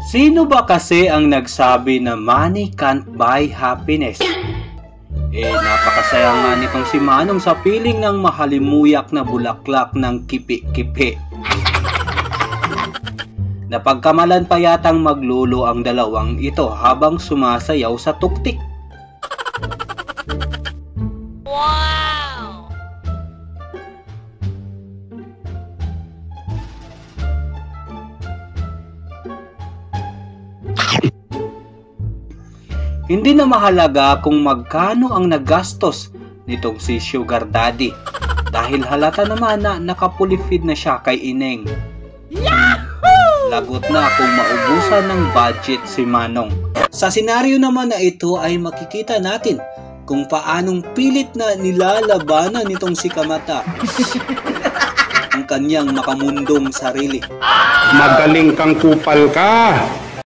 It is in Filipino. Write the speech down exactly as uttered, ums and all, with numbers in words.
Sino ba kasi ang nagsabi na money can't buy happiness? Eh, napakasaya nga nitong si Manong sa piling ng mahalimuyak na bulaklak ng kipi-kipi. Napagkamalan pa yatang maglulo ang dalawang ito habang sumasayaw sa tuktik. Wow! Hindi na mahalaga kung magkano ang nagastos nitong si Sugar Daddy dahil halata naman na nakapulifid na siya kay Ineng. Yahoo! Lagot na kung maubusan ng budget si Manong. Sa senaryo naman na ito ay makikita natin kung paanong pilit na nilalabanan nitong si Kamata ang kanyang makamundong sarili. Magaling kang kupal ka!